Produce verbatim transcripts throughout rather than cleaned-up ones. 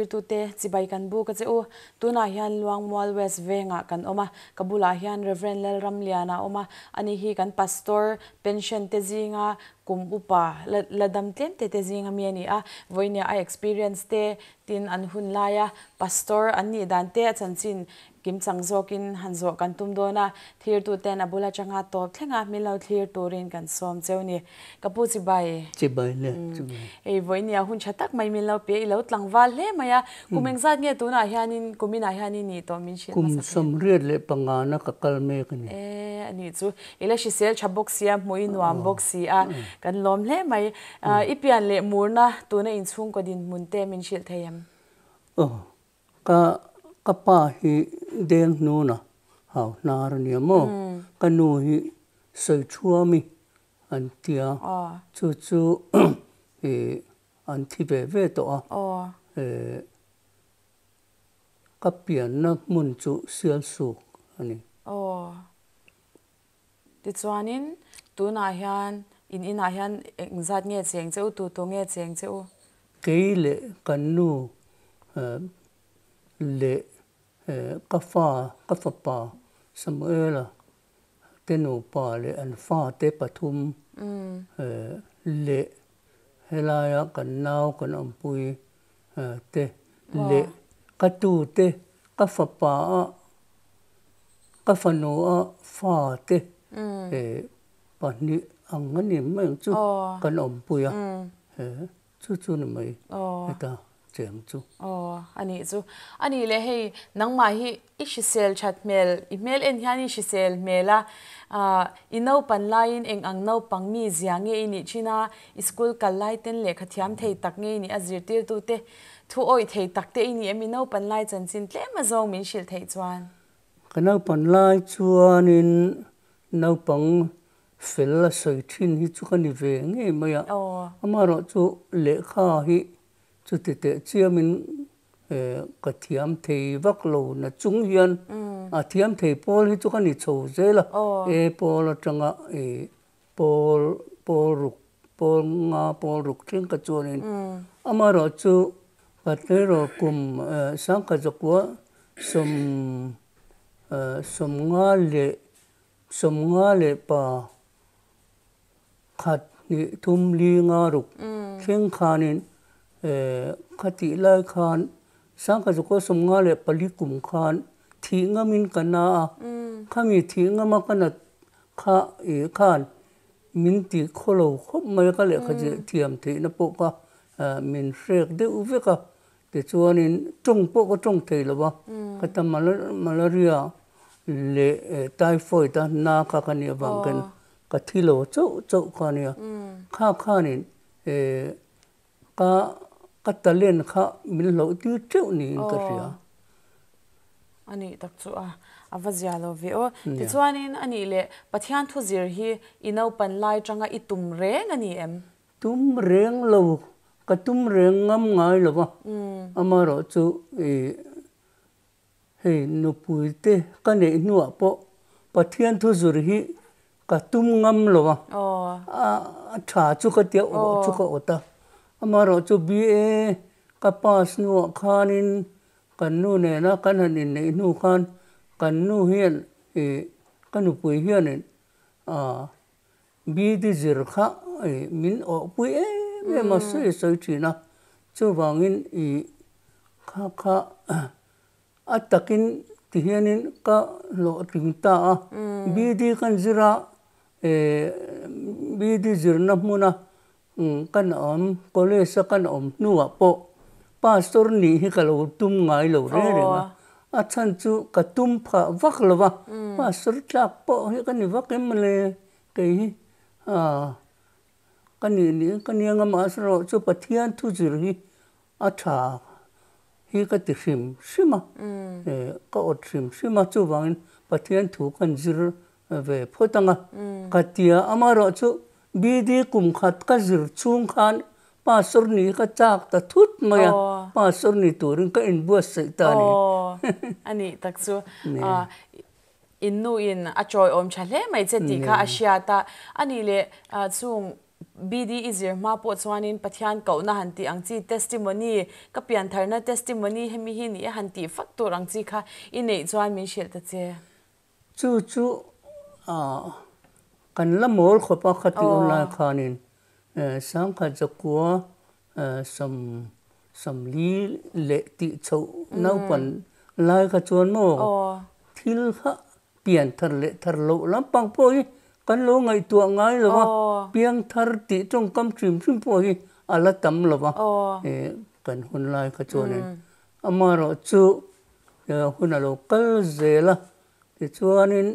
thir tu te chibai kan bu ka che u tuna hian luang mual west venga kan oma kabula hian reverend lelram liana oma ani hi kan pastor pension te zinga kum upa ladam tlem te te zinga mi ani a voinia a experience te tin an hun laya pastor ani dan te chanchin kim changzokin hanzo kan tum dona thir tu ten abula changa to thlenga milo thir turin kan som chewni kapu chibai chibai le chibai ei voinia hun chatak mai milo pe ilo tlangwal le maya kumeng zat nge tuna hianin kumina hianin ni to min shin kum somriat le pangana ka kalme kani e ani chu ila shi sel chabok sia moi nuam box si a kan lom le mai ipian le murna tuna inchung ko din munte min shil thayam oh ka kapa hi deng nu na hau nar ni mo kanu hi soi chuami an tia chu chu e an thi ve ve to a e kapian na mun chu sial su ani oh ti chuanin tuna hian in in a hian engzat nge cheng cheu tu to nge cheng cheu keile kanu le kafa kafa pa samuela tenu pa le an fa te pathum le helaya kan nau kan ampui te le katu te kafa pa kafa no a fa te e pani angani meng chu kan ampui a chu chu na mai eta cheng chu oh ani chu ani le hei nangma hi ishisel chatmel email en hiani shisel mela a inau panlain eng angnau pangmi ziange ini china school kalai ten le khathiam thei tak nge ni azirtir tu te thu oi thei tak te ini eminau panlai chanchin tlema zong min shil thei chuan kanau panlai chuanin nau pang fel la soi thin hi chu kani ve nge maya amaro chu lekha hi chu te te chiamin ka thiam thei vak lo na chung hian a thiam thei pol hi chu kani chho zela e pol atanga e pol pol ruk pol nga pol ruk thing ka chuanin amaro chu patero kum sang ka jokwa som som nga le som nga le pa khat ni thum li nga ruk thing khanin khati lai khan sang ka joko som nga le pali kum khan thi nga min kana khami thi nga ma kana kha e khan min ti kholo khop mai ka le khaje thiam the na po ka min rek de uve ka te chuanin tong po ko tong thei lo ba kata malaria le typhoid ta na ka kani wang kan ka thilo chau chau khania kha khanin e ka katalen kha min lo ti cheu ni ka ria ani tak chu a avazia lo vi o ti chuanin ani le pathian thu zir hi inau pan lai tanga itum reng ani em tum reng lo ka tum reng ngam ngai lo ba amaro chu e he nu puite ka ne nu po pathian thu zur hi ka tum ngam lo ba a tha chu ka te o chu ka ota amaro chu bi e ka pas nu khanin kan nu ne na kan hanin nei nu khan kan nu hian e kan pui hian a bi di zir kha e min o pui e me ma se se china chu wangin i kha kha atakin ti hianin ka lo ting ta bi di kan zira e bi di zir na muna kan om college kan om nu po pastor ni hi ka lo tum ngai lo re re ma a chan chu ka tum pha vak lo wa pastor tlak po hi kan ni vak em le ke hi a kan ni ni kan ni nga ma sro chu pathian thu zir hi a tha hi ka ti hrim shima e ka ot hrim shima chu wangin pathian thu kan zir ve photanga ka tia amaro chu bidi kum khat ka zir chung khan pastor ni ka chak ta thut maya pastor ni turin ka in bua sai ta ni ani taksu a innu in a choi om chale mai che ti kha asia ta ani le chung B D izir ma po chuanin pathian ko na hanti ang chi testimony ka pian tharna testimony hemi hi ni hanti faktur ang chi kha inei chuan min shel ta che chu chu a kan la mol kho pa khati online khanin sang kha jakwa sam sam li le ti chau nau pan lai kha chuan mo thil kha pian thar le thar lo lam pang poi kan lo ngai tua ngai lo wa piang thar ti trong kam trim trim poi ala tam lo wa e kan hun lai kha chuan amaro chu hun alo kal zela ti chuanin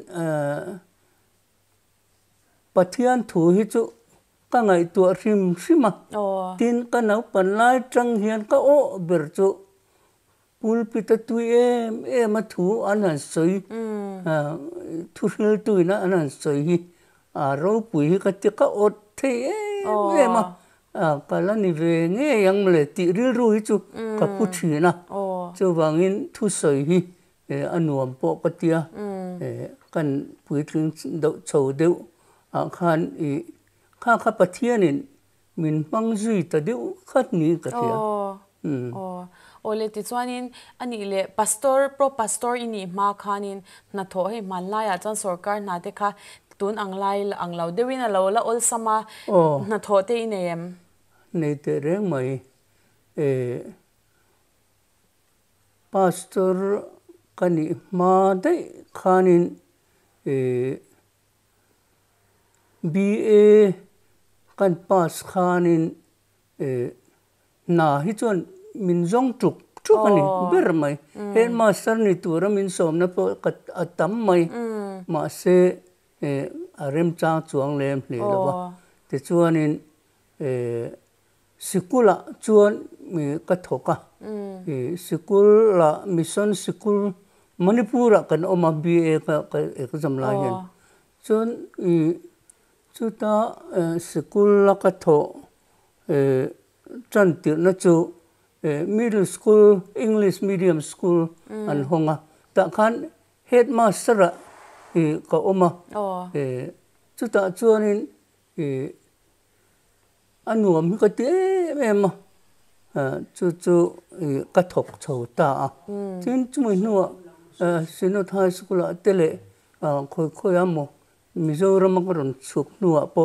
pathian thu hi chu ka ngai tua rim rima tin ka nau pan lai tang hian ka o ber chu pulpit tu em em ma thu anan soi thu hil tu na anan soi hi a ro pui ka ti ka ot the em ma ka la ni ve nge yang le ti ril ru hi chu ka pu thi na chu wangin thu soi hi anuam po ka tia kan pui tling do chou deu a khan i kha kha pathianin min mang zui ta deu khat ni ka tia oh ole ti chuanin ani le pastor pro pastor ini ma khanin na tho he man la ya chan sarkar na te kha tun anglai ang lo dewin a lo la ol sama na tho te inem nei te reng mai e pastor kani ma dai khanin e B A kan pas khanin e na hi chuan min zong truk truk ani ber mai hen master ni tura min som na po atam mai ma se e arem cha chuang lem hle lo te chuanin e sikula chuan mi ka thoka e sikula mission sikul manipura kan oma B A ka exam la hen chuan i chuta sikula ka tho e chan ti na chu middle school English medium school an honga ta khan headmaster e ka oma e chuta chuanin e anuam ka ti em chu chu ka thok chho ta chin chumai nuwa sino high school tele khoi khoi amo Mizoram ron chuk nuwa po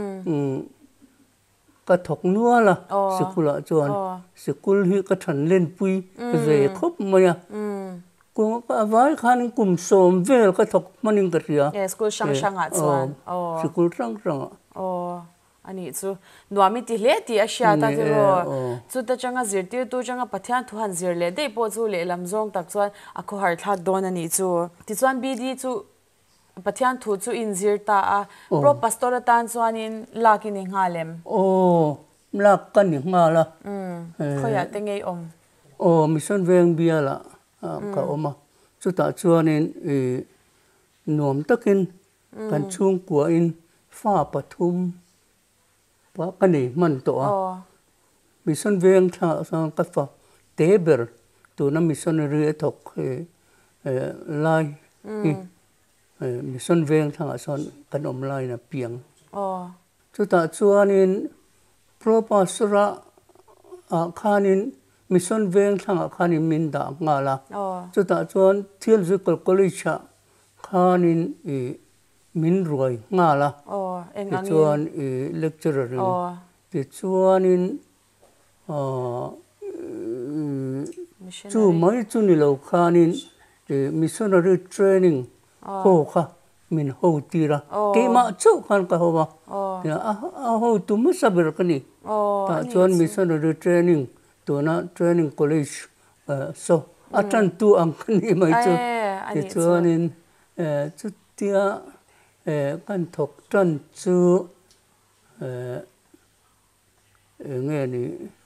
ka thok nuwa la sikula chuan sikul hi ka than len pui ve khop maya ko ka vai khan kum som vel ka thok maning ka ria e school shang shang a chuan sikul rang rang oh ani chu nuami ti hle ti a sha ta ti ro chu ta changa zir ti tu changa pathian thu han zir le dei po chu le lam zong tak chuan a kho har thak don ani chu ti chuan B D chu pathian thu chu in zir ta a pro pastor tan chuanin lakin ni ngalem oh lak kan ni ngala um khoya tengei om oh mission veng bia la ka oma chu ta chuanin e nom takin kan chung kwa in fa pathum pa kani man to a mission veng tha sang ka fa teber tu na missionary thok e lai mission veng thang son kan om lai na piang oh chu ta chuanin pro pastora a khanin mission veng thang khanin min da ngala chu ta chuan theological college khanin e min roi ngala oh engang chuan e lecturer ti chuanin a chu mai chu ni lo khanin missionary training ho kha min ho tira ke ma chu khan ka howa ya a ho tu ma sabir kani ta chuan missionary training to na training college so atan tu ang kani mai chu ti chuan in chu tia kan thok tan chu nge ni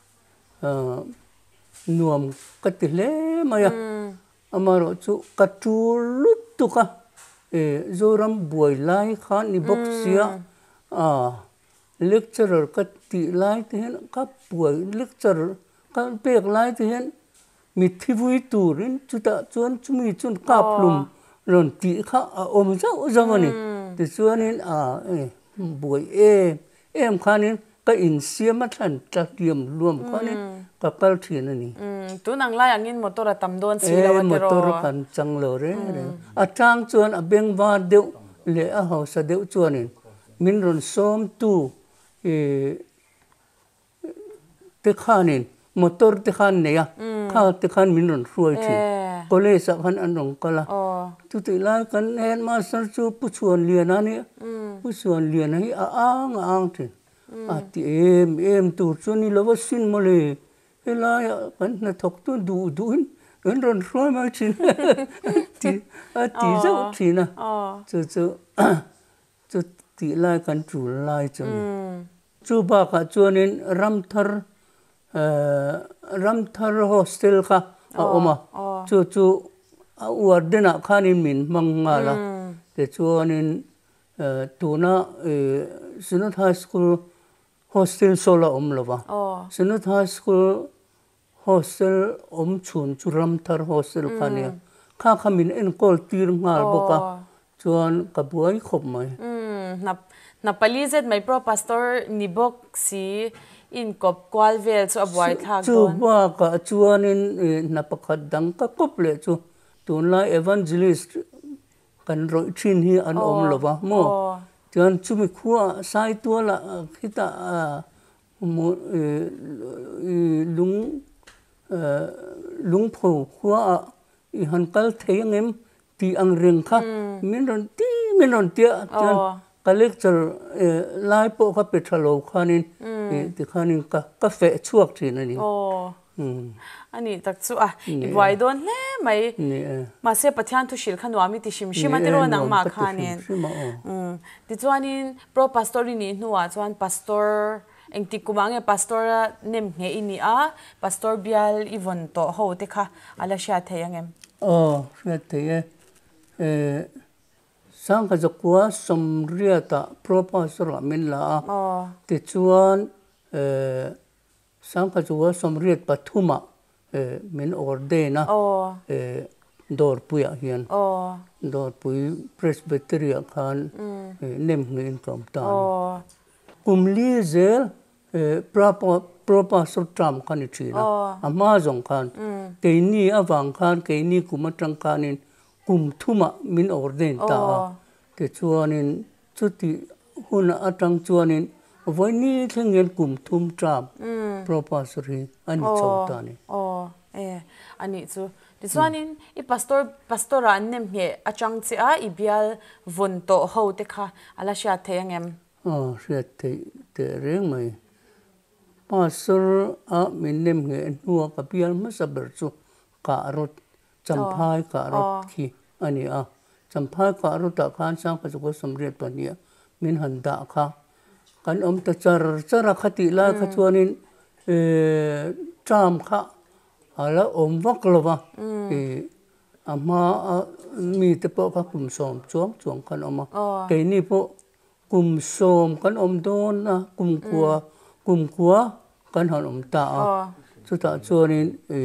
nuam ka ti hle maya amaro chu ka tu lut tu ka e zoram buai lai khan ni boxia a lecturer ka ti lai te ka buai lecturer ka pek lai te hen mi thivui turin chuta chuan chumi chun ka plum ron ti kha om za zamani te chuanin a buai e em khanin ka in siam than ta tiam luam khanin ka kal thin ani tu nang lai angin motor atam don si e lawa tero motor kan chang lo re a tang chuan a beng wa deuh le a house deuh chuanin min ron som tu e te khanin motor te khan ne ya kha te khan min ron ruai thi college khan an rong kala tu ti la kan hen ma sar chu pu chuan lian ani pu chuan lian hi a ang ang thi a ti em em tu chu ni lo wa sin mo le ela kan na thok tu du du in en ron ruai ma chin ti a ti zo thi na chu chu chu ti la kan chu lai chu chu ba ka chuanin ram thar ram thar hostel kha a oma chu chu a war dena khanin min mangala te chuanin tuna Sunat High School hostel sola om lova Sunat High School hostel om chun chu ram thar hostel khania kha khamin en kol tir ngal boka chuan ka buai khop mai na na palizet mai pro pastor nibok si in kop kwalvel chu abuai thak don chu ba ka chuanin na pakhat dang ka kop le chu tunla evangelist kan roi thin hi an om lova mo chuan chumi khuwa sai tu la khita mo lung lung pho khuwa i han kal theyangem ti ang reng kha min ron ti min ron tia chuan ka lecture lai po kha petrolo khanin ti khanin ka ka fe chuak thin ani ani tak chu a i buai don hle mai ma se pathian thu shil khanwa mi ti shim shima tero nang ma khanin ti chuanin pro pastori ni nuwa chuan pastor engti kumange pastor nem nge ini a pastor bial ivon to ho te kha ala sha theyangem oh sha theye eh sang ka zakwa somria ta pro pastor min la ti chuan eh sang ka zakwa somriat pathuma eh min ordena eh dor puya hian dor pui presbyteria khan nem ngin kam ta kumli zel proper proper so tram khan china ama jong khan keini awang khan keini kumatang khanin kum thuma min orden ta te chuanin chuti huna atang chuanin voini thlengel kum thum tram proper so ri ani chota ni oh eh ani chu ti chuanin i pastor pastora nem he achang che a i bial von to ho te kha ala sha thengem oh sha te te reng mai pastor a minnem nge nuwa ka bial ma saber chu ka rot champhai ka rot khi ani a champhai ka rot ta khan sang ka ko somriat pania min handa kha kan om ta char chara khati la kha chuanin e tram kha ala om vak lova e ama mi te po ka kum som chuang chuang kan oma ke ni po kum som kan om don na kum kwa kum kwa kan han om ta chu ta chuanin e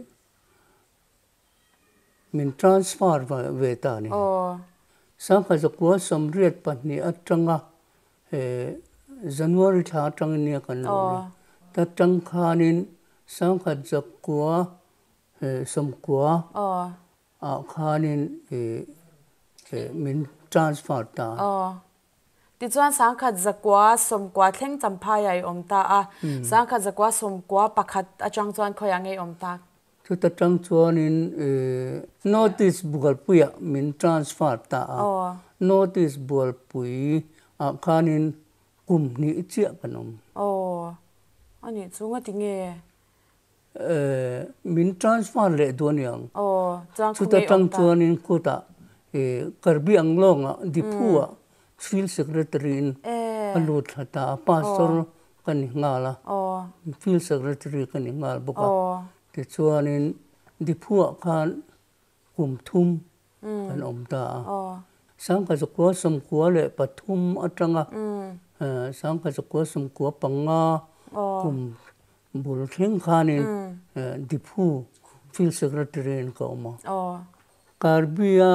min transfer ve ta ni sang kha zakwa somriat pani atanga e January tha tang ni kan lo ta tang khanin sang kha zakwa e somkwa a khanin e min transfer ta ti chuan sang kha zakwa somkwa thleng champhai ai om ta a sang kha zakwa somkwa pakhat achang chuan khoyange om ta chu ta tang chuanin e notice bugal puya min transfer ta a notice bul pui a khanin kum ni chia kanom oh ani chunga tinge eh min transfer le doniang oh chang chu ta tang chuanin ko ta e karbi anglonga dipua field secretary in alut thata pastor kan ngala oh field secretary kan ngal boka te chuanin dipua khan kum thum kan om ta sang ka zakwa som kwa le pathum atanga sang ka zakwa som kwa panga kum bul thing khanin dipu field secretary in ka oma karbia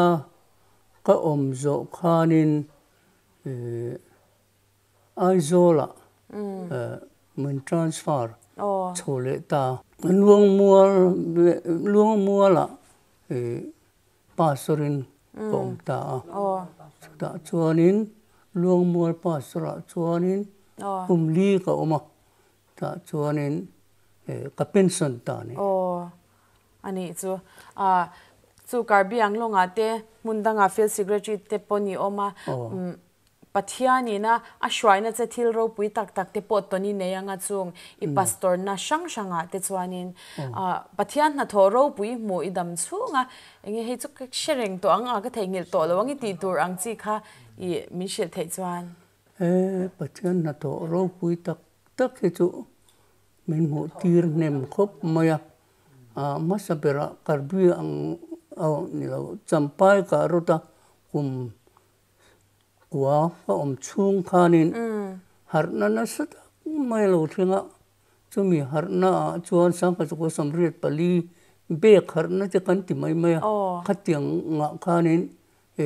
ka om zo khanin aizola mình transfer oh cho lệ ta luông mua luông mua là pastorin công ta oh ta chuanin luông mua pastora chuanin oh kum li ka oma ta chuanin ka pension ta ni oh ani chu a chu karbiang longa te mundanga field secretary te poni oma pathiani na a shwaina che thil ro pui tak tak te pot toni neyanga chung I pastor na sang sanga te chuanin a pathian na tho ro pui mo idam chunga enge he chu shereng to anga ka theingil to lawang I ti tur ang chi kha I min shil thei chuan e pathian na tho ro pui tak tak he chu min mo tir nem khop maya a masabera karbi ang au ni lo champai ka rota kum qua có ông chung khanin harna na sat mai lo thinga chumi harna chuan sang ka ko samriat pali be harna che kan ti mai mai khatiang nga khanin e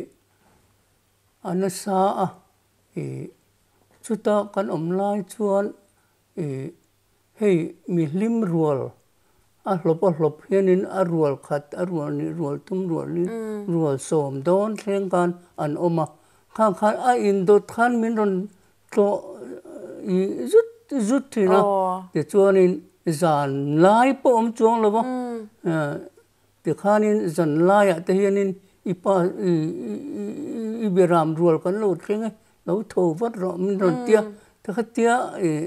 anasa a e chuta kan om lai chuan e hei mi lim rual a hlop a hlop hianin a rual khat a rual ni rual tum rual ni rual som don thleng kan an oma khang khang a in do than min ron to I zut zut thina te chuanin zan lai po om chuang lo ba te khanin zan lai a te hianin ipa I beram rual kan lo thleng lo tho vat ro min ron tia te khatia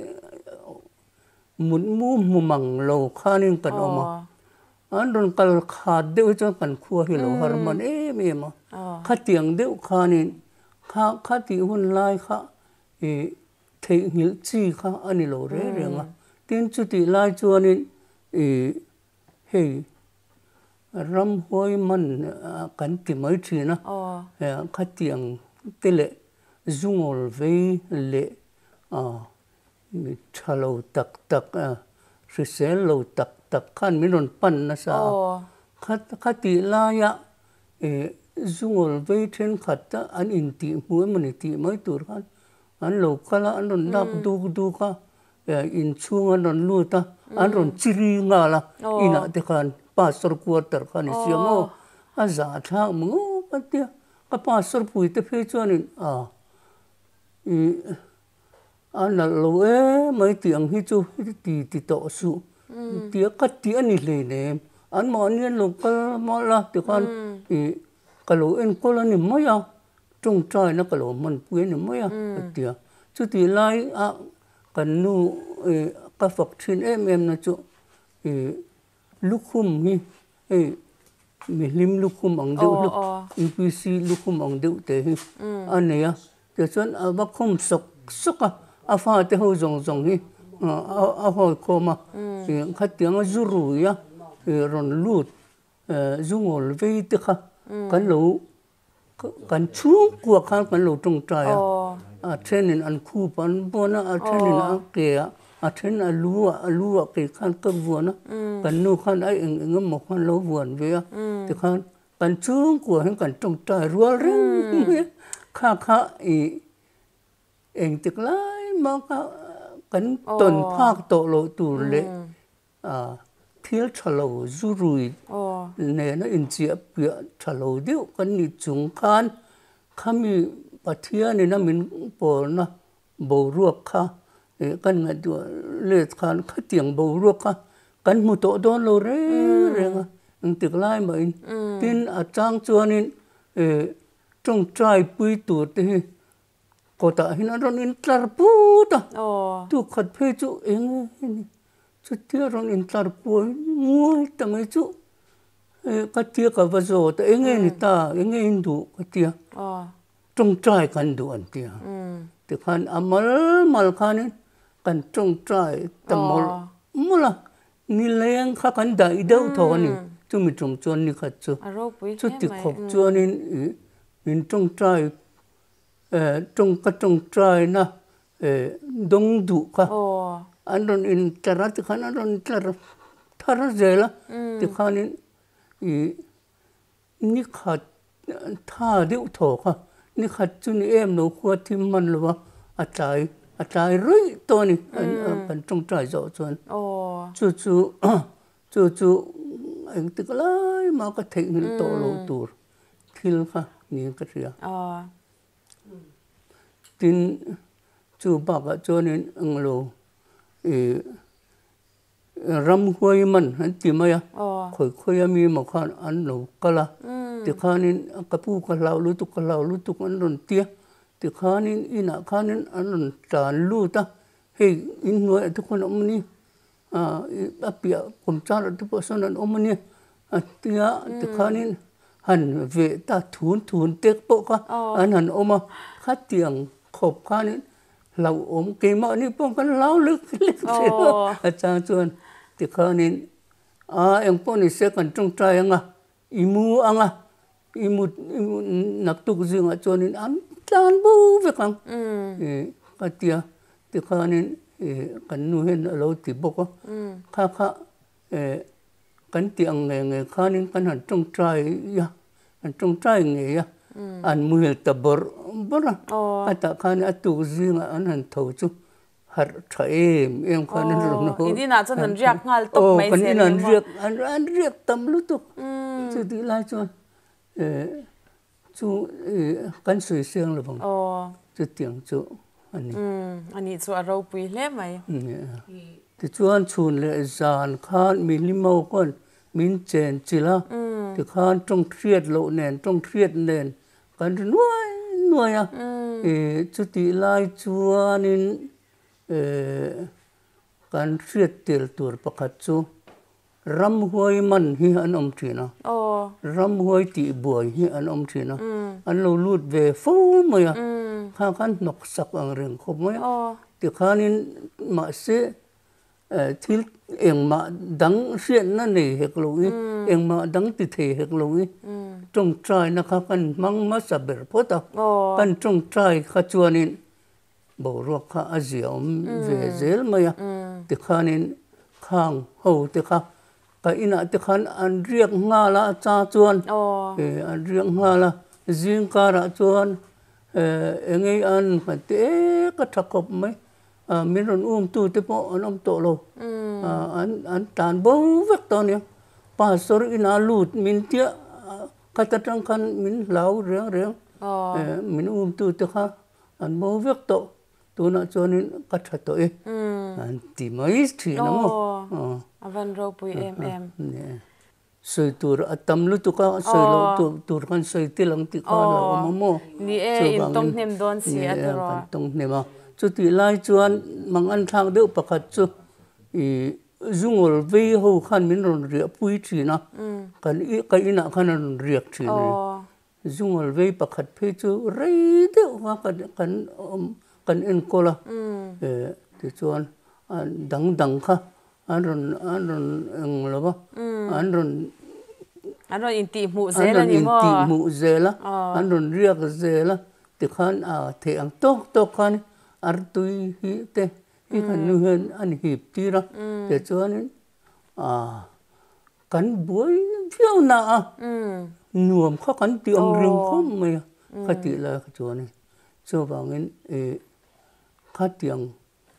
mun mu mu mang lo khanin kan oma an ron kal kha deu chuan kan khua hi lo har man em em a khatiang deu khanin kha khati hun lai kha e thei ngil chi kha ani lo re renga tin chu ti lai chuanin e hei ram hoi man kan ti mai thina e khatiang tele zungol ve le a mi thalo tak tak a risel lo tak tak khan mi ron pan na sa khat khati la ya e zungol ve then khatta an in ti mu mani ti mai tur khan an lo kala an ron dak du du ka in chung an ron lu ta an ron chiri nga la ina te khan pastor quarter khan siamo a za tha mu patia ka pastor pui te phe chuanin a I an lo e mai ti ang hi chu ti ti to su ti ka ti ani le ne an mo ni lo ka mo la te khan I kalau en kola ni maya trong trai na kalau man pui ni maya tia chu ti lai a kan nu ka fak thin em em na chu e lukhum hi e mi lim lukhum ang deu lu U P C lukhum ang deu te hi ania te chuan a ba khum sok soka a fa te ho zong zong hi a ho koma e khatiang zuru ya ron lut zungol ve te kha kan lo kan chung kwa khan kan lo tung trai a thenin an khu pan bona a thenin a ke a then a lu a lu a ke khan ka buana kan nu khan ai eng eng mo khan lo buan ve te khan kan chung kwa han kan tung trai rual ring kha kha I eng tik lai ma ka kan ton phak to lo tur le a thil thalo zurui ne na in chia pia thalo deu kan ni chung khan khami pathia ni na min por na bo ruak kha e kan nga du le khan khatiang bo ruak kha kan mu to don lo re renga ang tik lai ma in tin a chang chuanin e trong trai pui tu te ko ta hin ron in tlar pu ta tu khat phe chu eng chu tia ron in tlar pu ngoi ta mai chu ka tia ka va zo ta eng ni ta eng in du ka tia trong trai kan du an tia te khan amal mal khan kan trong trai ta mol mula ni leng kha kan dai deu tho ni chu mi trong chon ni khat chu chu ti khop chuan in in trong trai trong ka trong trai na dong du ka an ron in tarat khan an ron tar thar zela ti khan in I ni khat tha deu tho kha ni khat chu ni em no khwa thim man lo a tai à trái rưỡi to này cần trong trái rõ chuẩn chú chú chú chú anh tự lấy mà có thể hình to lâu tuổi thiếu ha nhiều cái gì à tin chú bác ở cho nên anh lâu ram huay man anh tìm mày à khơi khơi mi mà khan anh lâu kala thì khanin kapu kalau lu tu kalau lu tu anh rồi tia thì khanin ina khanin anh rồi tràn lu ta hey in nuôi tu con ông ni à apia cùng cha rồi tu person anh ông ni à tia thì khanin hẳn về ta thun thun tết bộ ka anh hẳn ông mà khát tiếng khop khanin lau ông cái mà ni phong kan lau lực lực à cha chuan thì khanin à em phong ni sẽ cần trong trai anh à imu anh à imu nạp tục dương ở cho nên ăn tan bu việc lắm cái tia thì khanin cái nuôi hen lâu thì bốc á khá khá cái tiếng nghề nghề khanin cái hẳn trong trai ya hẳn trong trai nghề ya anh mua tập bor bor à ta khan à tục dương anh hẳn thầu chú hạt trái em em khanin rồi nó ini na cho nên riak ngal tục mấy xe này mà riak anh anh riak tâm lúc tục chú đi lại cho chú cái suy xương là bằng chú tiếng chú anh anh ấy chú ở đâu bùi lẽ mày thì chú anh chun lệ giàn khan mình lim màu con mình chèn chỉ là thì khan trong triệt lộ nền trong triệt nền cái nuôi nuôi à chú đi lại chú anh cái triệt tiền tuổi bạc hạt chú ram huay man hi anh ông chị na ram huay tị bưởi hi anh ông chị na anh lâu lút về phố mày à khá khăn nọc sặc ang rừng khop mày thì khá nên mà sẽ thiếu em mà đắng xuyên nó nề hết lâu ấy em mà đắng tị thể hết lâu ấy trong trai nó khá khăn mang má sập bể phốt à căn trong trai khá chua nên bảo ruột khá aziao về dễ mày à thì khá nên khang hậu thì khá cái ina thì khăn anh riêng nga là cha chuan anh riêng nga là riêng cả là chuan anh ấy anh phải té cái thắc cọp mấy mình còn um tu thì bộ anh ông tổ lô anh anh tàn bông vắt to nè pastor ina lút mình tiếc cái tất cả khăn mình lau riêng riêng mình um tu thì khá anh bông vắt to tôi nói cho nên cái thật tội anh tìm mấy chuyện lắm mà avan ro pui em em soi tur atam lu tu ka soi lo tu tur kan soi tilang ti ka la mo mo ni e in tong nem don si atro tong nema chu ti lai chuan mang an thang deuh pakhat chu i zungol ve ho khan min ron ria pui thina kan i ka ina khan ron riak thina zungol ve pakhat phe chu rei deuh wa kan kan kan en kola e ti chuan dang dang kha anh anh anh là bao anh rồi anh rồi in tị mũ dễ là gì mà anh rồi in tị mũ dễ là anh rồi riêng dễ là thì khán à thì anh tốt tốt khán ar tui hi te hi khán nu hen anh hiệp ti ra để cho anh à cắn bối phiêu nạ nuông khó cắn ti ông rừng không mày khát ti là cho anh cho vào cái khát tiếng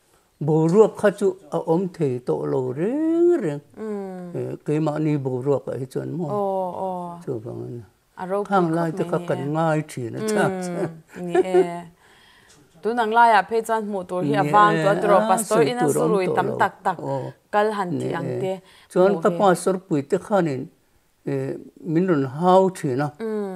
bồ ruột khát chú ở ôm thể tổ lồ riêng riêng cái mà ni bồ ruột ở trên mông chú bằng hàng lai thì các cần ngay chỉ nó chắc tu nang lai à phê chan mu tur hi awang tu dro pastor ina surui tam tak tak kal han ti ang te chuan ka pastor pui te khanin min ron hau thina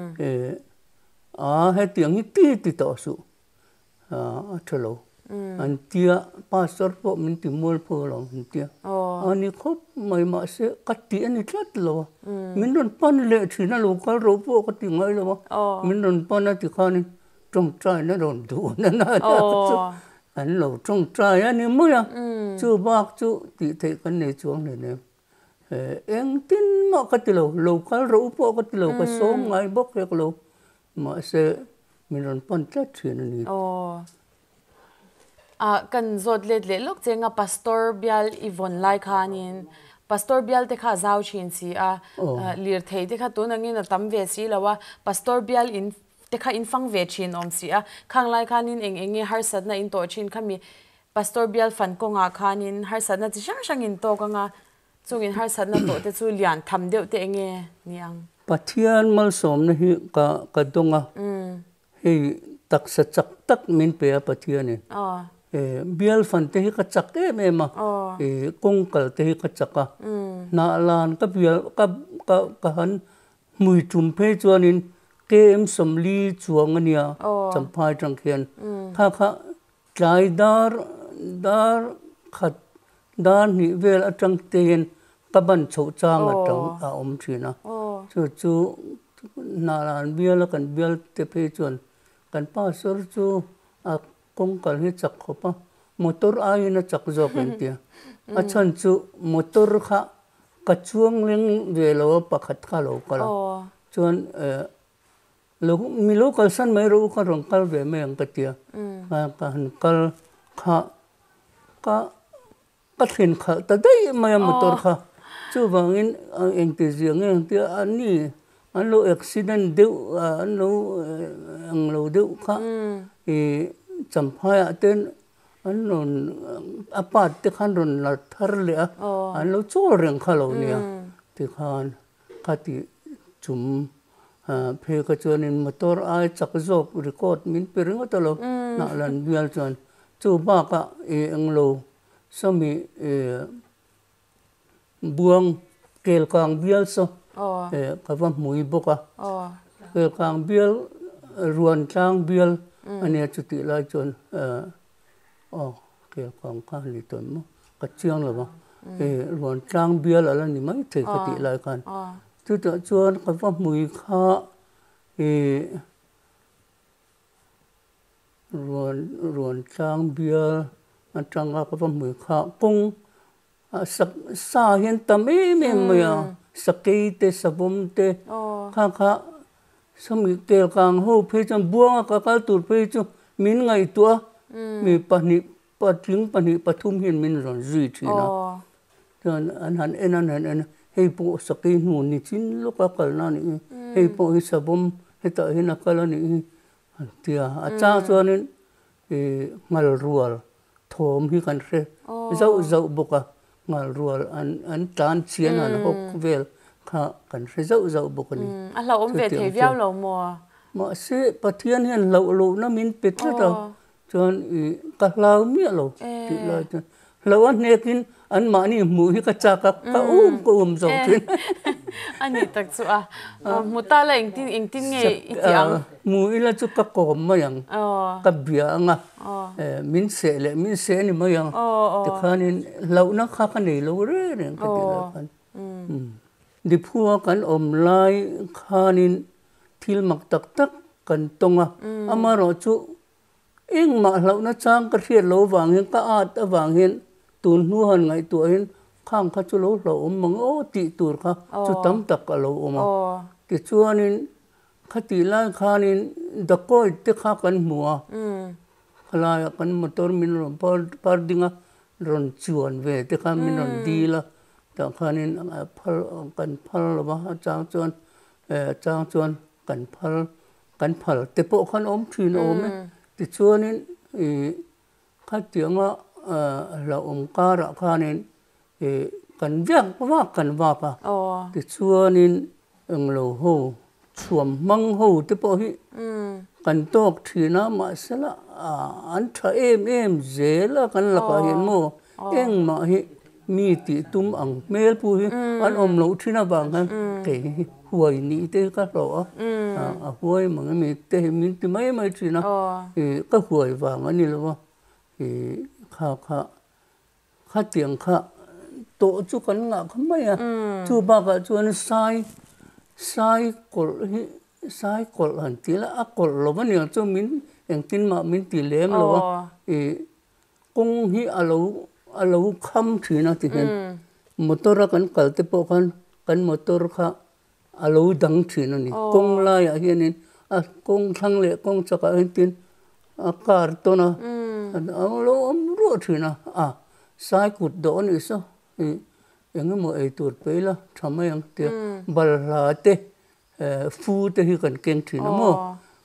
a he tiang hi ti ti to su a thelo anh tia pastor po mình tìm mua po lòng anh tia anh khóc mày mà sẽ cắt tiền thì chết rồi mình đồn pan lệ thì nó lâu cả rồi po cắt tiền ngay rồi mình đồn pan nó thì khăn trong trai nó đồn đủ nó nói anh lâu trong trai anh mới à chú bác chú thì thấy cái này chuông này nè em tin mà cắt lâu lâu cả rồi po cắt lâu cái số ngày bốc cái lâu mà sẽ mình đồn pan chết thì nó đi à cần dột lết lết lúc chơi ngà pastor bial Yvonne lai khanin pastor bial te kha zau chin si a lir thei te kha tu nangin a tam ve si lawa pastor bial in te kha in fang ve chin om si a khang lai khanin eng enge har sat na in to chin khami pastor bial fan ko nga khanin har sat na chi sang sang in to ka nga chungin har sat na to te chu lian tham deuh te enge niang pathian mal som na hi ka ka donga hei tak sa chak tak min pe pathian ni a e bial fan te hi ka chak e me ma e kong kal te hi ka chaka na lan ka bial ka ka ka han mui tum phe chuanin ke em somli chuang ania champhai tang khian kha kha tlai dar dar khat dar ni vel atang ten ka ban chho chang atang a om thina chu chu na lan bial kan bial te phe chuan kan pa sor chu a kong kal hi chak khopa motor ai na chak jok en tia a chan chu motor kha ka chuang leng ve lo pakhat kha lo kala chuan lo mi lo kal san mai ro ka rong kal ve me ang ka tia ka ka han kal kha ka ka thin kha ta dai mai motor kha chu wangin eng te jiang eng tia ani an lo accident deu an lo ang lo deu kha e champhai ten an non apat te khan ron la thar le an lo chol reng kha lo nia ti khan khati chum phe ka chuanin motor ai chak jok record min pering ta lo na lan bial chuan chu ba ka e ang lo somi e buang kel kang bial so e ka va mui boka kel kang bial ruan tlang bial ania chuti la chon ờ kel kang ka li ton mo ka chiang lo ba e ruan tlang bial ala ni mai the ka ti lai kan chu ta chuan ka va mui kha e ruan ruan tlang bial atang ka va mui kha kong sa sa hian tam em em ya sakei te sabum te kha kha somi kel kang ho phe chon buang ka kal tur phe chu min ngai tua mi pani patling pani pathum hin min ron zui thina tan an han en an han hei po sakei nu ni chin lo ka kal na ni hei po hi sabum heta hina kala ni tia acha chuanin e ngal rual thom hi kan re zau zau boka ngal rual an an tan chian an hok vel kha kan re zau zau bokani a lo om ve the viau lo mo ma se pathian hian lo lo na min petra ta chuan i ka hlau mi lo ti la chuan lo an nekin an ma ni mu hi ka cha ka ka um ko um zo tin ani tak chu a muta la eng tin eng tin nge itiang mu ila chu ka ko ma yang ka bia nga min se le min se ni ma yang ti khanin lo na kha ka nei lo re re ka ti la kan di phua kan om lai khanin thil mak tak tak kan tonga amaro chu eng ma lo na chang ka riat lo wang hin ka at awang hin tun nu han ngai tu hin khang kha chu lo lo om mang o ti tur kha chu tam tak ka lo om ti chuanin khati lai khanin da koi te kha kan muwa khala kan motor min ron par par dinga ron chuan ve te kha min ron dila ta khanin phal kan phal ba chang chuan e chang chuan kan phal kan phal te po khan om thin om ti chuanin e khatianga la om kara khanin e kan viak wa kan wa pa ti chuanin ang lo ho chuam mang ho te po hi kan tok thina ma sala an tha em em zela kan la ka hin mo eng ma hi mi ti tum ang mel pu hi an om lo thina bang han ke huai ni te ka ro a huai mang mi te mi ti mai mai thina e ka huai wang ani lo e kha kha kha tiang kha to chu kan nga khamai a chu ba ka chuan sai sai kol hi sai kol han ti la a kol lo ba ni chu min eng tin ma min ti lem lo e kong hi alo alo kham thina ti hen motor kan kal te po khan kan motor kha alo dang thina ni kong la ya hian in a kong thang le kong chaka hin tin a kar to na alo om ro thina a sai kut do ni so e eng mo e tur pe la thama yang te bal la te fu te hi kan keng thina mo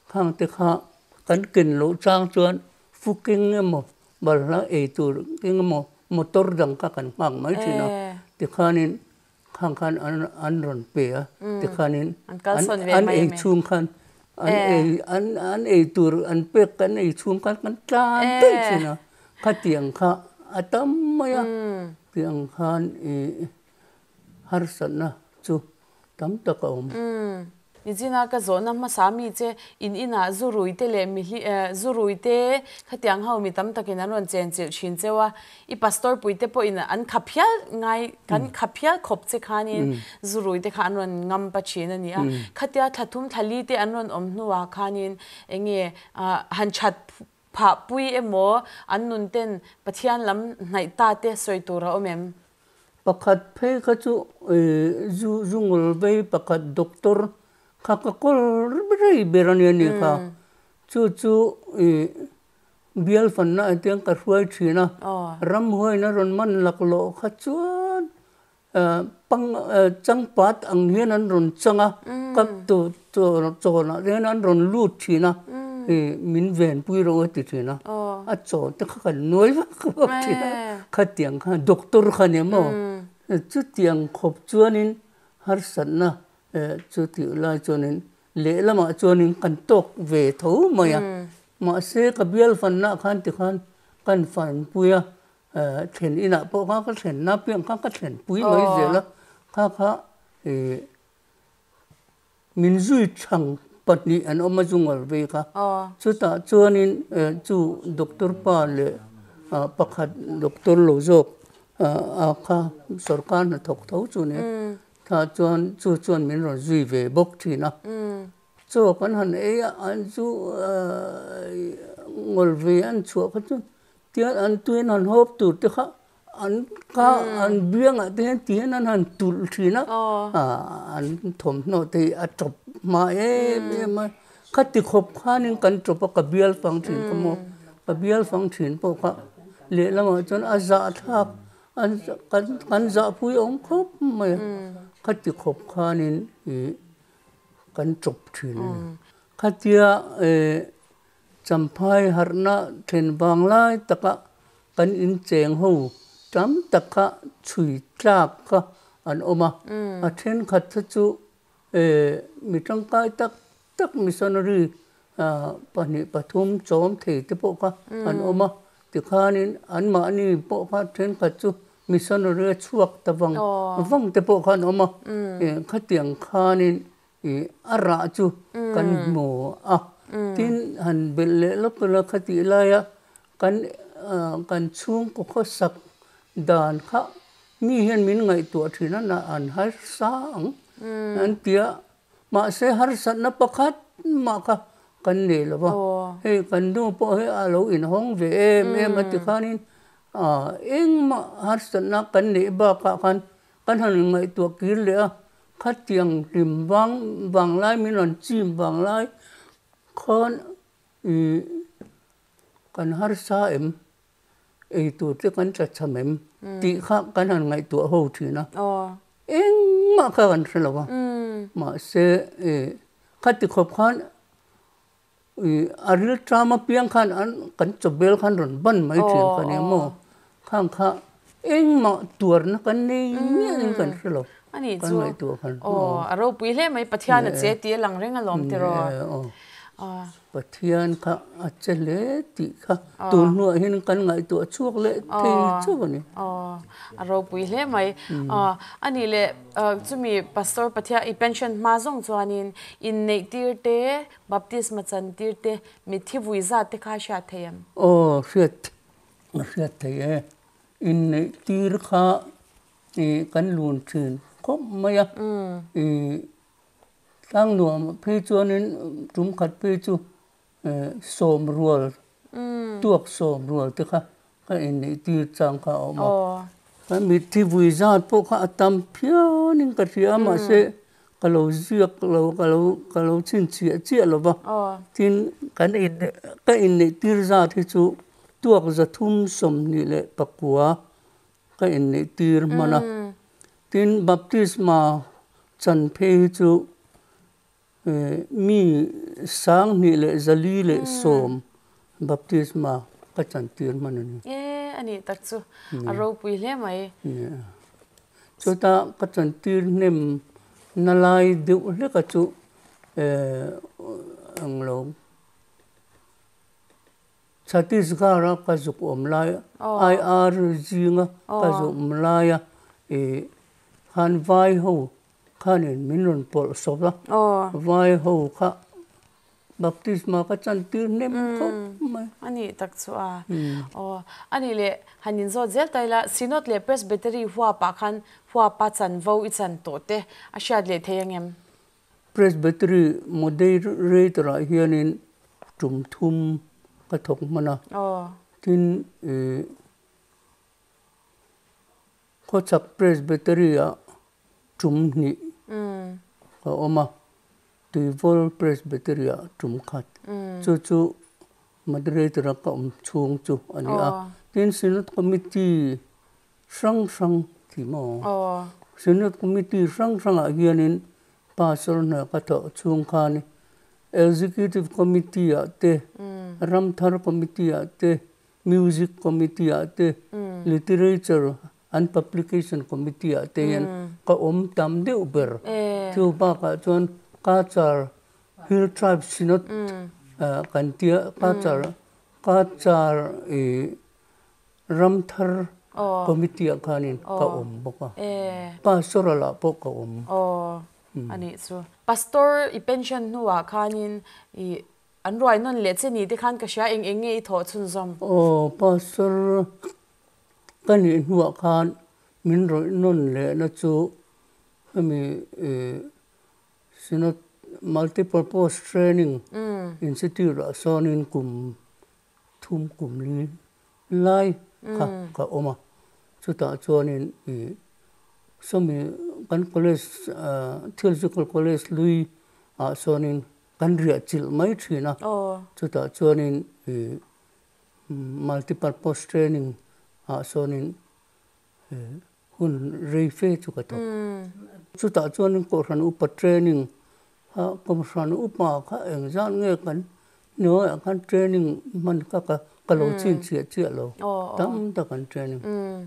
khang te kha kan kin lo chang chuan fuking mo balna e tur king mo motor dang ka kan mang mai thina ti khanin khang khan an an ron pe a ti khanin an e chung khan an e an an e tur an pe kan e chung khan kan tlan te thina kha tiang kha atam maya tiang khan e har sana chu tam ta ka om nizina ka zona ma sami che in ina zurui te le mi zurui te khatiang hau mi tam takin an ron chen chil thin chewa I pastor puite po in an khaphial ngai kan khaphial khop che khanin zurui te khan ron ngam pa chin ani a khatia thathum thali te an ron om nuwa khanin enge han chat pha pui emo an nun ten pathian lam nai ta te soitura omem pakhat phe kha chu zu zungul be pakhat doctor kakakol rei berani ni kha chu chu bial fan na tiang ka huai thina ram huai na ron man laklo kha chuan pang changpat ang hian an ron changa kap tu to to na ren an ron lut thina min ven pui ro ti thina a cho te kha kan noi va thina kha tiang kha doctor kha ne mo chu tiang khop chuanin har san na chu ti lai chuanin le lama chuanin kan tok ve tho maya ma se ka bial fan na khan ti khan kan fan puya then ina po kha ka then na piang kha ka then pui mai zela kha kha e min zui chang patni an oma jungal ve kha chu ta chuanin chu doctor pa le pakhat doctor lo jok a kha sarkar na thok tho chu ne tha chuan chu chuan min ro zui ve bok thina chu kan han e an chu ngol ve an chu kha chu tian an tuin han hop tu te kha an ka an biang a te tian an han tul thina an thom no te a top ma e ma khati khop khanin kan top ka bial fang thin ka mo ka bial fang thin po kha le lama chon a za thak an kan kan za pui ong khop mai khati khop khanin i kan chop thin khatia e champhai harna then banglai taka kan in cheng ho tam taka chui tlak ka an oma a then khat chu e mitang kai tak tak missionary a pani pathum chom the te po ka an oma ti khanin an ma ni po kha then khat chu missionary chuak tawang wang te po khan oma e khatiang khanin e ara chu kan mo a tin han belle lokla khati laya kan kan chung ko khosak dan kha mi hian min ngai tu thina na an har sang an tia ma se har san na pakhat ma ka kan ne lawa he kan du po he alo in hong ve em em ati khanin a eng ma har san na kan ne ba ka kan kan han ngai tu kir le khat tiang rim wang wang lai min an chim wang lai khon i kan har sa em e tu te kan cha chamem ti kha kan han ngai tu ho thina eng ma ka kan thelawa ma se e khati khop khan i aril trama piang khan an kan chobel khan ron ban mai thin kan emo khang kha eng ma tur na kan nei ni kan thelo ani chu o aro puile mai pathian a che ti lang reng alom te ro pathian kha achele ti kha tu nu hin kan ngai tu chuak le the chu ni aro puile mai ani le chumi pastor pathia I pension ma zong chuanin in nei tir te baptism chan tir te mithi vuiza te kha sha thayam o fiat fiat the in nei tir kha e kan lun thin khop maya e tang nuam phe chuanin tum khat phe chu som rual tuak som rual te kha ka in nei tir chang kha oma ka mi thi vui zat po kha atam phianin ka ria ma se kalo ziak lo kalo kalo chin chi chi lo ba tin kan in ka in nei tir zat hi chu tuak za thum som ni le pakua ka in nei tir mana tin baptisma chan phe chu mi sang ni le zali le som baptisma ka chan tir manani e ani tak chu aro pui hle mai chu ta ka chan tir nem nalai deu le ka chu ang lo Chhattisgarh ka zuk om lai I R zinga ka zuk om lai e han vai ho khanin minun pol sobla vai ho kha baptisma ka chan tir nem ko mai ani tak chu a o ani le hanin zo zel taila sinot le presbytery hua pa khan hua pa chan vo I chan to te a shat le theyangem presbytery moderator hianin tum thum ka thok mana oh tin e ko chak presbytery a tum ni um ka oma Tivol presbytery a tum khat chu chu moderator ka um chung chu ani a tin synod committee sang sang thi mo oh synod committee sang sang a hianin pastor na ka tho chung khan executive committee a te ramthar committee a te music committee a te literature and publication committee a te yan ka om tam de uber chu ba ka chon ka char hill tribe synod kan tia ka char ka char e ramthar committee a khanin ka om boka pastor la po ka om oh ani so pastor I pension nuwa khanin I anroi non le che ni de khan ka sha eng eng nge tho chun zom oh pastor kani nuwa khan min roi non le na chu ami e sinot multi-purpose training institute a sonin kum thum kum li lai ka ka oma chu ta chuanin I somi kan college theological college lui a sonin kan ria chil mai thina oh chu ta chuanin multi-purpose training a sonin hun reife chu ka to chu ta chuanin ko ran upa training ha kom ran upa kha eng zan nge kan no kan training man ka ka kalo chin chia chia lo tam ta kan training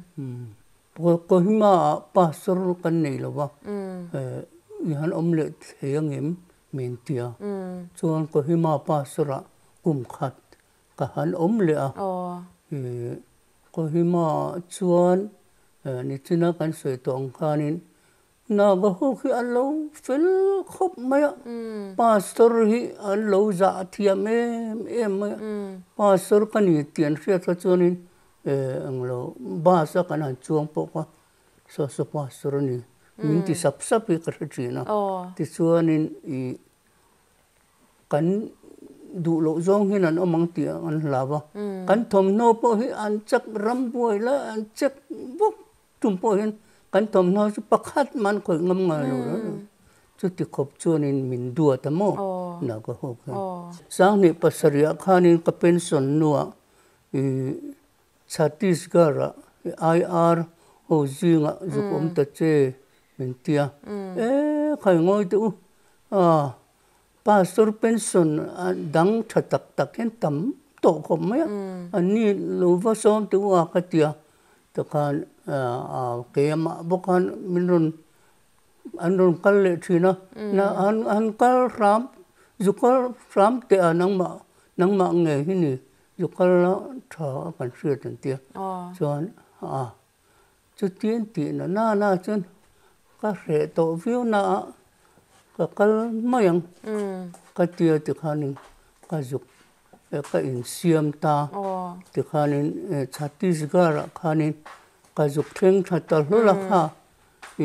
ko ko hima pastor kan nei lo wa eh han omlet heyangem min tia chuan ko hima pastora kum khat ka han omle a oh eh ko hima chuan ni china kan soi tong khanin na ga ho khi allo fel khop maya pastor hi allo za thiam em em pastor kan ni tian ria cha chuanin eh anglo ba sa kan han chuang po ka so so pastor ni min ti sap sap hi ka thina ti chuanin I kan du lo zong hin an omang ti an lawa kan thom no po hi an chak ram boi la an chak buk tum po hin kan thom no chu pakhat man khoi ngam ngai lo chu ti khop chuanin min dua ta mo na ko ho sang ni pasaria khanin ka pension nuwa I Chhattisgarh I R ho zinga zukom ta che min tia e khai ngoi tu a pastor pension dang thatak tak hen tam to khom mai ani lo va som tu a ka tia to khan a ke ma bokan minun anun kal le thina na an an kal ram zukal ram te anang ma nang ma nge hi ni zukal tha kan sia tan tia chuan a chu tien ti na na na chun ka re to view na ka kal mayang ka tia ti khanin ka zuk ka in siam ta ti khanin Chhattisgarh khanin ka zuk theng thatal hula kha I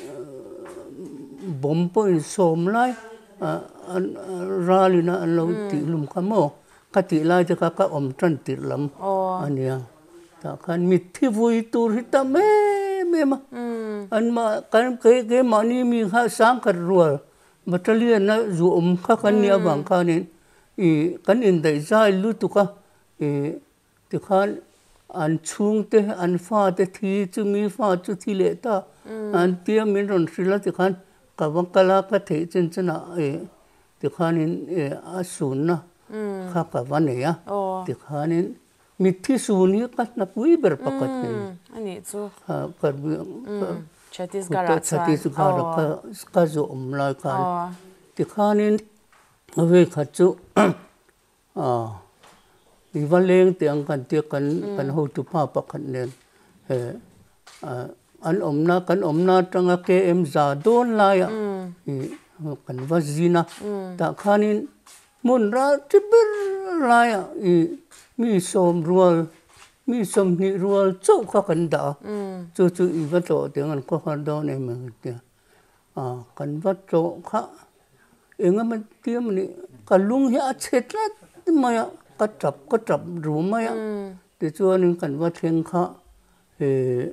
bompo in som lai rali na lo ti lum khamo ka ti lai te ka ka om tran ti lam ania ta khan mit thi vui tur hi ta me me ma an ma kan ke ke mani mi kha sang kar rual battalion na zu om kha kan nia bang khanin I kan in dai zai lu tu ka e ti khan an chung te an fa te thi chu mi fa chu thi le ta an tia min ron sila ti khan ka wang kala ka the chen chena e thì khanin a sun na kha ka vane ya thì khanin mi thi sun hi ka na pui ber pakat ni ani chu ha ka Chhattisgarh Chhattisgarh ka ka zo om lai kan thì khanin về khát chu à đi vào lên thì anh cần tiếc cần cần hỗ trợ pa pakat nen he an om na kan om na tanga ke em za don la ya i kan va zina ta khanin mun ra tibir la ya i mi som rual mi som ni rual chau kha kan da chu chu i va to te ngan ko khan do ne me te a kan va to kha enga man tiam ni kalung ya chetla ma ya ka chap ka chap ru ma ya te chu an kan va theng kha he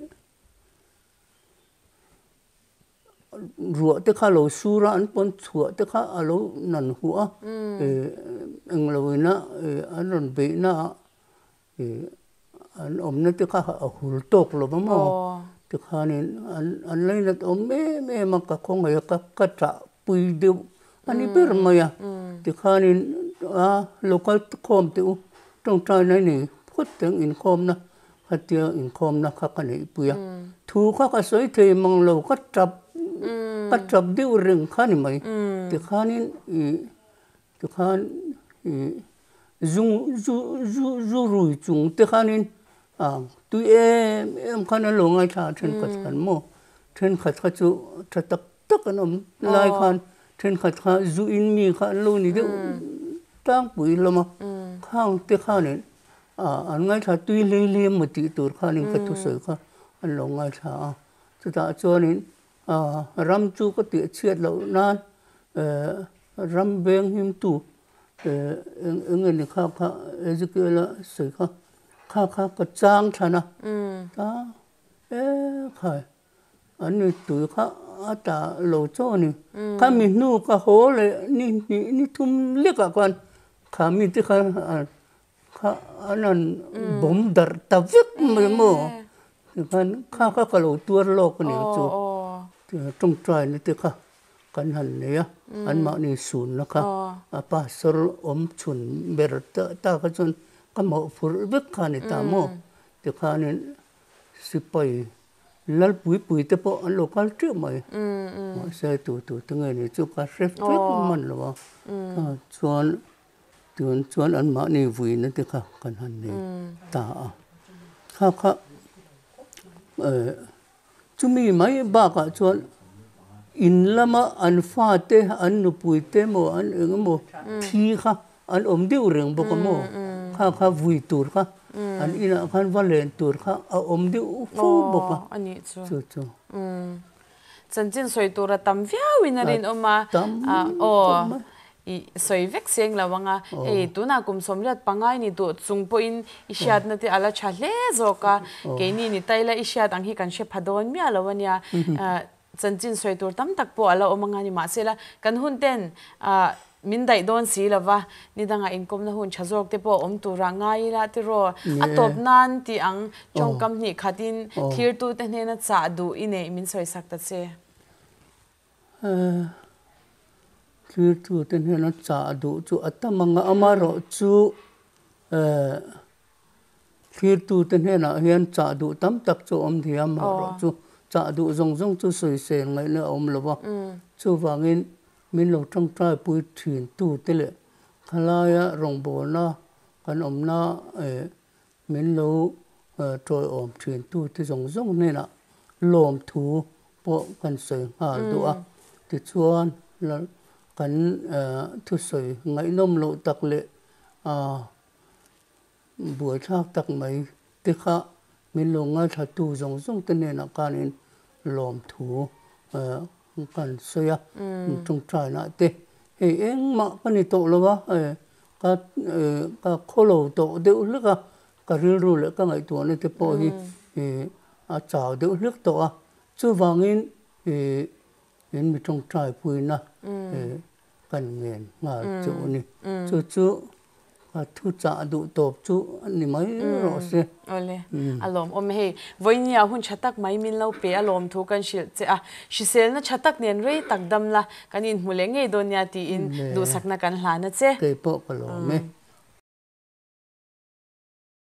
ruột tức là lối su ra anh bọn chuột tức là lối nằn hùa anh lối na anh còn bị na anh ôm nó tức là hùl tóc rồi mà tức là nên anh anh lấy nó ôm mẹ mẹ mà cả con người cả cả trả bùi đều anh ấy biết mà ya tức là nên à local com tiêu trong trái này này phốt tiếng in com na hạt tiêu in com na khác cái này bùi à thu khác cái sợi thì mang lâu cắt chập cắt chập điêu rừng khá này mày thì khá nên thì khá dung du du du rùi chung thì khá nên à tụi em em khá nên lâu ngay thà trên khát khăn mò trên khát khát chú chặt tắc tắc anh om lai khăn trên khát khát du in mi khá lâu ní điêu trang bụi lắm mà khang thì khá nên à anh ngay thà tụi lê lê một tí tuổi khá nên khát thu sợi khá anh lâu ngay thà chúng ta cho nên à ram chu có tiệt chiết lâu nan ram beng him tu ứng ứng người khác khác cái kia là sợi khác khác khác cái trang thà na ta ê khai anh ấy tuổi khác à ta lâu cho ni cái mình nu cái hồ lệ ni ni ni thum liếc cả con cái mình thì cái cái anh anh bom dar ta vứt mà mò cái khác khác cái lâu tuổi lâu cái này chú trong trái này thì cả kan han ne ya an ma ni sun na kha a pa sor om chun ber ta ta ka chun ka mo fur bek kha ni ta mo ti kha ni sipai lal pui pui te po an local tri mai ma sai tu tu tu ngai ni chu ka chef trick man lo a chuan tuan chuan an ma ni vui na ti kha kan han ne ta kha kha eh chumi mai ba ka chuan in lama an fa te an nu pui te mo an eng mo thi kha an om diu reng bo ko mo kha kha vui tur kha an ina khan valen tur kha a om diu fu bo ka ani chu chu chu chan chin soi tur tam viau in rin oma o i soi vek seng lawanga e tuna kum somlat pangai ni tu chungpo in ishat na te ala chale zoka ke ni ni taila ishat ang hi kan she phadon mi alawanya chanchin soi tur tam tak po ala omanga ni ma sela kan hun ten min dai don si lawa ni danga income na hun chazok te po om tu rangai la te ro atop nan ti ang chongkam ni khatin thir tu te ne na cha du ine min soi sakta che thir tu te ne na cha du chu atamanga amaro chu thir tu te ne na hian cha du tam tak chu om thiam ro chu cha du zong zong chu soi sen ngai na om lo wa chu wangin min lo trong trai pui thin tu te le khalaya rong bo na kan om na min lo troi om thin tu te zong zong ne na lom thu po kan soi ha du a ti chuan la kan thu soi ngai nom lo tak le a buai thak tak mai te kha min lo ngai tha tu zong zong te ne na kanin lom thu kan soya trong trai na te he eng ma pani to lo wa ka ka kholo to de lu ka ka ri ru le ka ngai to ne te po hi a chao de lu to a chu wangin e in mi trong trai pui na kan ngen nga chu ni chu chu thu trả đủ top chú ni mai ro se ole alom om he voinia hun chatak mai min lo pe alom thu kan shil che a shisel na chatak nen rei tak dam la kanin mulenge donya ti in du sakna kan hlana che ke po palo me